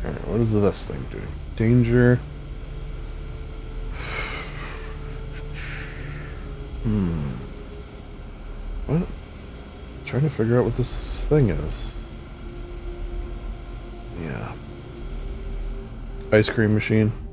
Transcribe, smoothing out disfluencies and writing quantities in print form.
Alright, what is this thing doing? Danger. What? Trying to figure out what this thing is. Yeah. Ice cream machine.